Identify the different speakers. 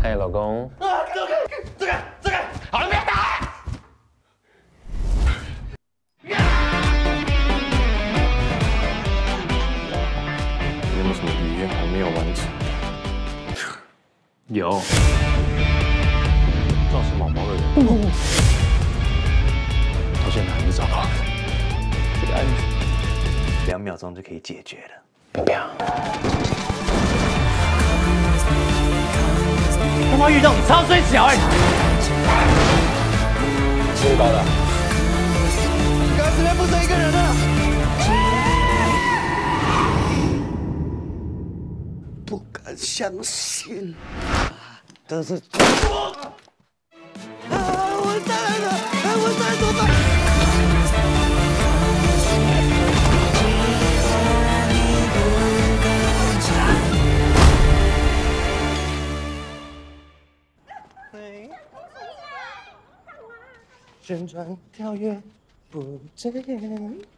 Speaker 1: 哎，老公。走开！好了，不要打！有没有什么遗愿还没有完成？有，撞死毛毛的人，到现在还没找到。这个案子2秒钟就可以解决了。冰冰，他妈遇到你超水小哎！最高的，刚这边不剩一个人了。不敢相信，这是完蛋了！完蛋怎么办？旋转跳跃不睁眼。